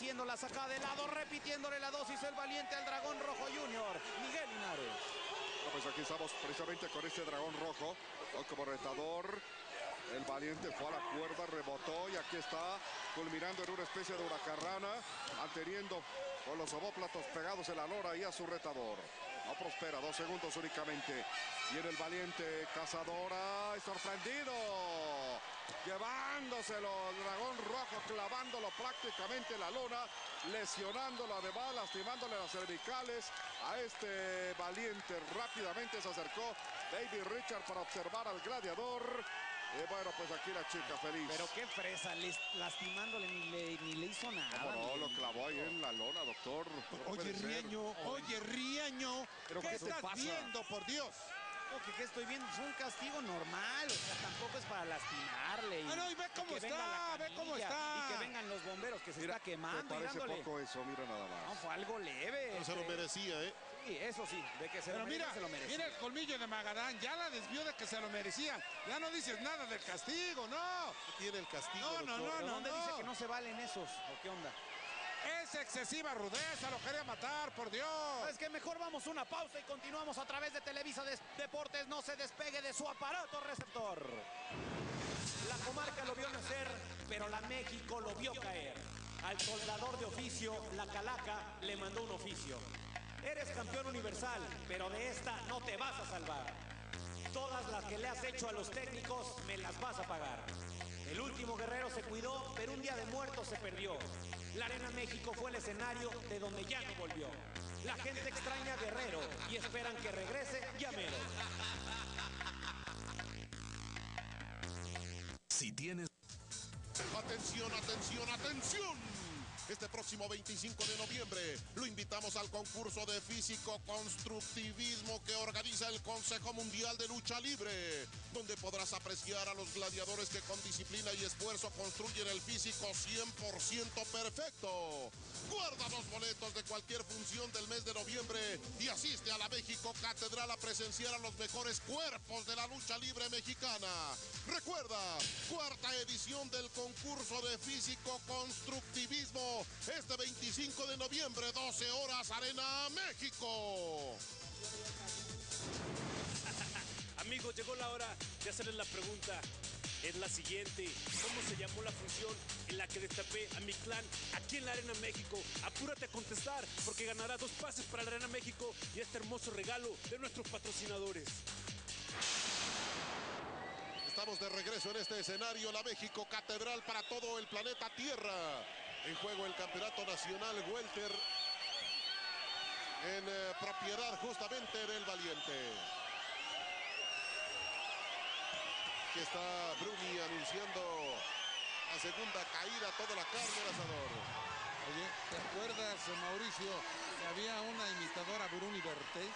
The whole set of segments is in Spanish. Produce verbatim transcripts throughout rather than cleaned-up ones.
haciendo la sacada de lado, repitiéndole la dosis el valiente al Dragón Rojo Junior, Miguel Linares. No, pues aquí estamos precisamente con este Dragón Rojo, ¿no? Como retador. El valiente fue a la cuerda, rebotó y aquí está culminando en una especie de huracarrana, manteniendo con los omóplatos pegados en la lora y a su retador. No prospera, dos segundos únicamente. Viene el valiente Cazadora, y sorprendido, llevándoselo, el Dragón Rojo, clavándolo prácticamente en la lona, lesionándolo además, lastimándole las cervicales a este valiente. Rápidamente se acercó David Richard para observar al gladiador. Y bueno, pues aquí la chica feliz. Pero qué fresa, les, lastimándole, ni le, ni le hizo nada. ¿Cómo no? Miguel. Lo clavó ahí en la lona, doctor. No Oye, Riaño, oye, Riaño, ¿Pero ¿qué qué te estás pasa? viendo, por Dios? No, que, que estoy viendo, es un castigo normal, o sea, tampoco es para lastimarle. Y, Ah, no, y ve cómo que venga está, la ve cómo camilla, está. Y que vengan los bomberos, que se Mira, está quemando me y parece dándole. poco eso, mira nada más. No, fue algo leve. No se lo este. merecía, ¿eh? Sí, eso sí, de que se Pero lo merecía, mira, se lo merecía. mira el colmillo de Magadán, ya la desvió de que se lo merecía. Ya no dices nada del castigo, no. Tiene el castigo, No, no, doctor. ¿Pero no, dónde no. dice que no se valen esos? ¿O qué onda? Es excesiva rudeza, lo quería matar, por Dios. Es que mejor vamos a una pausa y continuamos a través de Televisa Des- Deportes. No se despegue de su aparato receptor. La comarca lo vio nacer, pero la México lo vio caer. Al soldador de oficio, la calaca le mandó un oficio. Eres campeón universal, pero de esta no te vas a salvar. Todas las que le has hecho a los técnicos me las vas a pagar. El último guerrero se cuidó, pero un día de muertos se perdió. La Arena México fue el escenario de donde ya no volvió. La gente extraña a Guerrero y esperan que regrese ya mero. Si tienes... Atención, atención, atención. Este próximo veinticinco de noviembre lo invitamos al concurso de físico-constructivismo que organiza el Consejo Mundial de Lucha Libre, donde podrás apreciar a los gladiadores que con disciplina y esfuerzo construyen el físico cien por ciento perfecto. Guarda los boletos de cualquier función del mes de noviembre y asiste a la México Catedral a presenciar a los mejores cuerpos de la lucha libre mexicana. Recuerda, cuarta edición del concurso de físico-constructivismo, este veinticinco de noviembre, doce horas, Arena México. Amigos, llegó la hora de hacerles la pregunta. Es la siguiente: ¿cómo se llamó la función en la que destapé a mi clan aquí en la Arena México? Apúrate a contestar, porque ganarás dos pases para la Arena México y este hermoso regalo de nuestros patrocinadores. Estamos de regreso en este escenario, la México Catedral para todo el planeta Tierra. En juego el campeonato nacional welter en eh, propiedad justamente del valiente. Aquí está Bruni anunciando la segunda caída, toda la carne al asador. Oye, ¿te acuerdas, Mauricio, que había una imitadora Bruni Bertés?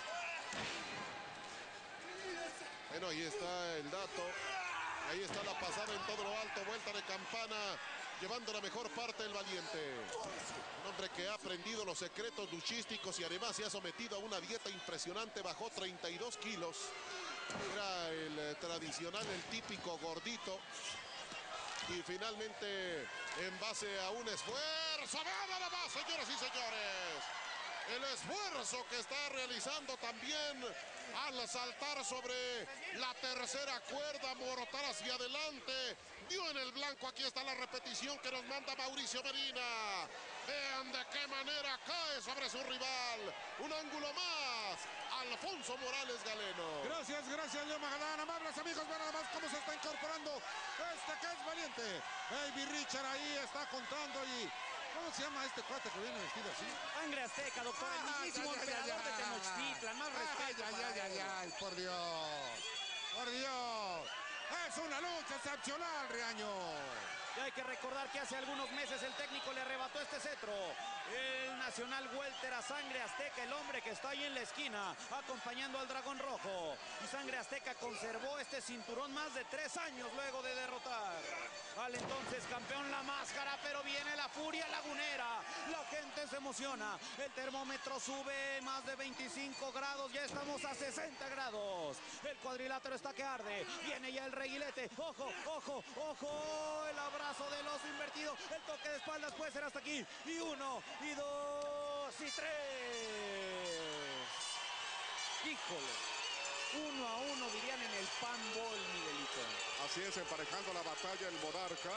Bueno, ahí está el dato. Ahí está la pasada en todo lo alto, vuelta de campana, llevando la mejor parte del valiente. Un hombre que ha aprendido los secretos luchísticos y además se ha sometido a una dieta impresionante, bajó treinta y dos kilos. Era el eh, tradicional, el típico gordito. Y finalmente, en base a un esfuerzo, ¡vean nada más, señoras y señores! El esfuerzo que está realizando también al saltar sobre la tercera cuerda, morotar hacia adelante, dio en el blanco. Aquí está la repetición que nos manda Mauricio Medina. Vean de qué manera cae sobre su rival. Un ángulo más, Alfonso Morales Galeno. Gracias, gracias, Leo Magadán. Amables amigos, vean nada más cómo se está incorporando este que es valiente. Baby Richard ahí está contando y... ¿cómo se llama este cuate que viene vestido así? Sangre Azteca, doctor, el Ah, mismísimo ya, ya, emperador ya, de ya. Tenochtitlan. Más respeto Ay, para ay, ay, él. ay, ay, por Dios. Por Dios. Es una lucha excepcional, Riaño. Y hay que recordar que hace algunos meses el técnico le arrebató este cetro. El Nacional Welter a Sangre Azteca, el hombre que está ahí en la esquina, acompañando al Dragón Rojo. Y Sangre Azteca conservó este cinturón más de tres años luego de derrotar al entonces campeón La Máscara, pero viene la Furia Lagunera. La gente se emociona. El termómetro sube más de veinticinco grados. Ya estamos a sesenta grados. El cuadrilátero está que arde. Viene ya el reguilete. Ojo, ojo, ojo. El abrazo del oso invertido. El toque de espaldas puede ser hasta aquí. Y uno, y dos, y tres. Híjole. Uno a uno, dirían en el panball, Miguelito. Así es, emparejando la batalla el monarca.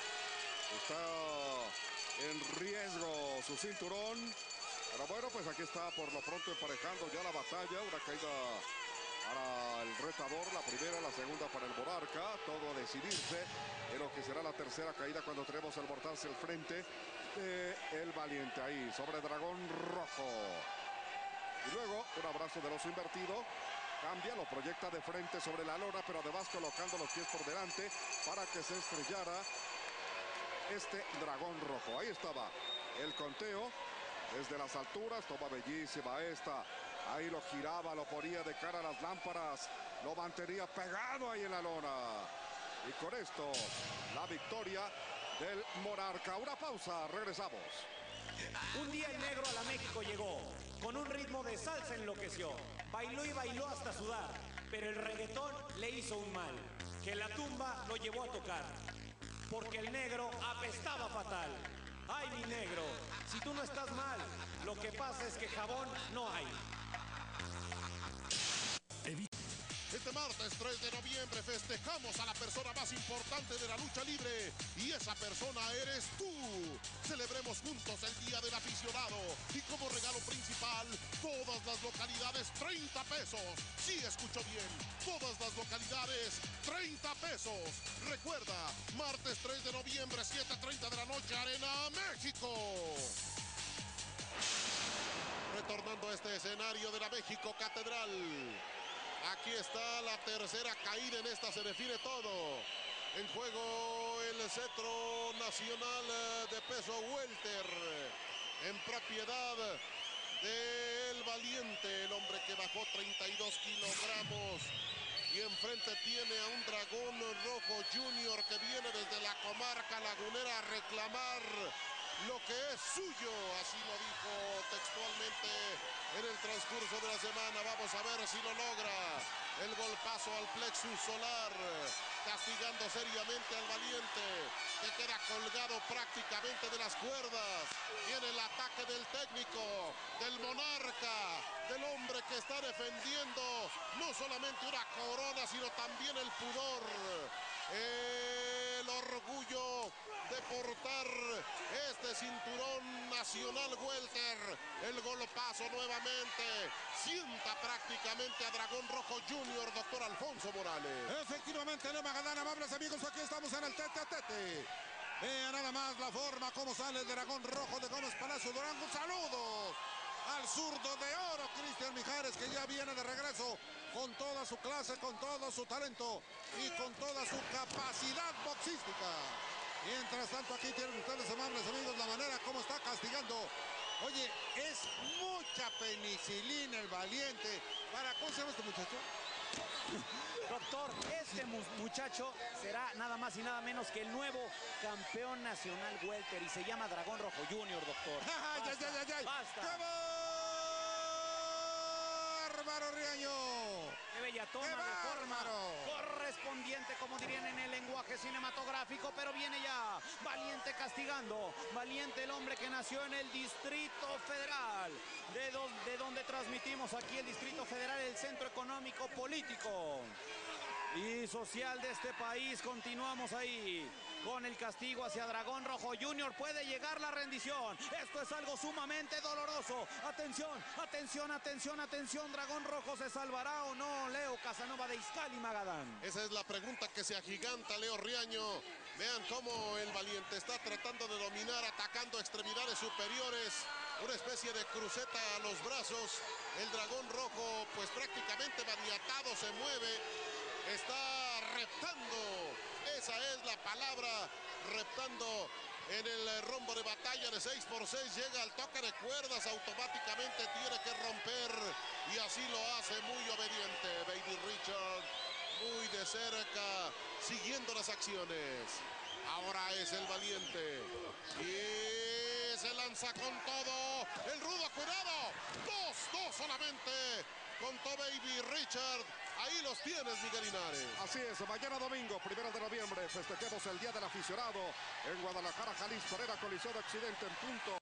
Está en riesgo su cinturón. Pero bueno, pues aquí está por lo pronto emparejando ya la batalla. Una caída para el retador, la primera, la segunda para el monarca. Todo a decidirse en lo que será la tercera caída cuando tenemos el mortal hacia el frente de el valiente ahí, sobre Dragón Rojo. Y luego un abrazo del oso invertido. Cambia, lo proyecta de frente sobre la lona, pero además colocando los pies por delante para que se estrellara este Dragón Rojo. Ahí estaba el conteo desde las alturas. Toma bellísima esta. Ahí lo giraba, lo ponía de cara a las lámparas. Lo mantenía pegado ahí en la lona. Y con esto, la victoria del monarca. Una pausa, regresamos. Un día el negro a la México llegó. Con un ritmo de salsa enloqueció. Bailó y bailó hasta sudar. Pero el reggaetón le hizo un mal. Que la tumba lo llevó a tocar. Porque el negro apestaba fatal. Ay, mi negro, si tú no estás mal, lo que pasa es que jabón no hay. Este martes tres de noviembre festejamos a la persona más importante de la lucha libre y esa persona eres tú. Celebremos juntos el Día del Aficionado y como regalo principal, todas las localidades treinta pesos. Sí, escuchó bien, todas las localidades treinta pesos. Recuerda, martes tres de noviembre, siete treinta de la noche, Arena México. Retornando a este escenario de la México Catedral. Aquí está la tercera caída, en esta se define todo. En juego el cetro nacional de peso welter. En propiedad del valiente, el hombre que bajó treinta y dos kilogramos. Y enfrente tiene a un Dragón Rojo junior que viene desde la comarca lagunera a reclamar lo que es suyo, así lo dijo textualmente en el transcurso de la semana. Vamos a ver si lo logra. El golpazo al plexus solar, castigando seriamente al valiente, que queda colgado prácticamente de las cuerdas. Viene el ataque del técnico, del monarca, del hombre que está defendiendo no solamente una corona, sino también el pudor, el orgullo de portar este cinturón nacional welter. El golpazo nuevamente sienta prácticamente a Dragón Rojo junior, doctor Alfonso Morales. Efectivamente, Leo Magadán, amables amigos, aquí estamos en el tete a tete. Vea nada más la forma como sale el Dragón Rojo de Gómez Palacio Durango. Un saludo al zurdo de oro, Cristian Mijares, que ya viene de regreso con toda su clase, con todo su talento y con toda su capacidad boxística. Mientras tanto, aquí tienen ustedes, amables amigos, la manera como está castigando. Oye, es mucha penicilina el valiente. ¿Para cómo se llama este muchacho? Doctor, este mu muchacho será nada más y nada menos que el nuevo campeón nacional welter y se llama Dragón Rojo junior, doctor. ¡Ay, Basta, ay, ay, ay! basta. ¡Qué bárbaro, Riaño! ¡Qué bella toma ¡Qué de forma bárbaro! correspondiente, como dirían en el lenguaje cinematográfico! Pero viene ya Valiente castigando. Valiente, el hombre que nació en el Distrito Federal, de, do de donde transmitimos aquí el Distrito Federal, el centro económico, político y social de este país. Continuamos ahí con el castigo hacia Dragón Rojo junior. Puede llegar la rendición. Esto es algo sumamente doloroso. Atención, atención, atención, atención. Dragón Rojo, ¿se salvará o no Leo Casanova de Izcalli, Magadán? Esa es la pregunta que se agiganta, Leo Riaño. Vean cómo el valiente está tratando de dominar, atacando extremidades superiores. Una especie de cruceta a los brazos. El Dragón Rojo, pues prácticamente maniatado, se mueve. Está reptando, esa es la palabra, reptando en el rombo de batalla de seis por seis. Llega al toque de cuerdas, automáticamente tiene que romper y así lo hace muy obediente Baby Richard, muy de cerca, siguiendo las acciones. Ahora es el valiente y se lanza lanza con todo. El rudo, cuidado. Dos, dos solamente. Contó Baby Richard. Ahí los tienes, Miguel Linares. Así es, mañana domingo, primero de noviembre, festejemos el Día del Aficionado en Guadalajara, Jalisco, Arena Coliseo de Occidente en punto.